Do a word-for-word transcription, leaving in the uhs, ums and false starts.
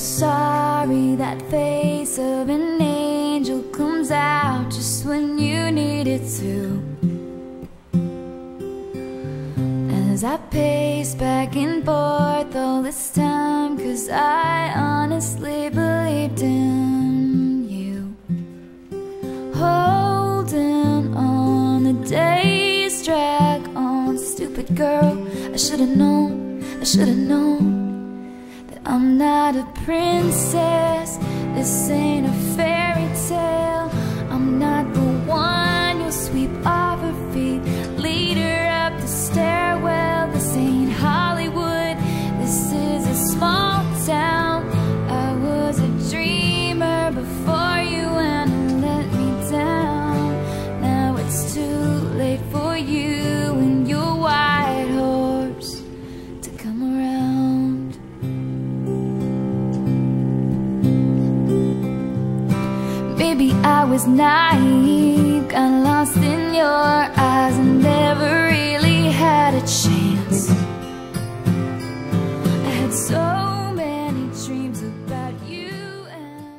sorry, that face of an angel comes out just when you need it to. As I pace back and forth all this time, 'cause I honestly believed in you. Holding on, the days drag on. Stupid girl, I should've known, I should've known I'm not a princess, this ain't a fairy tale. I'm not the one you'll sweep off her feet, lead her up the stairwell. This ain't Hollywood, this is a small town. I was a dreamer before you and you let me down. Now it's too late for you and your white horse to come around. Maybe I was naive, got lost in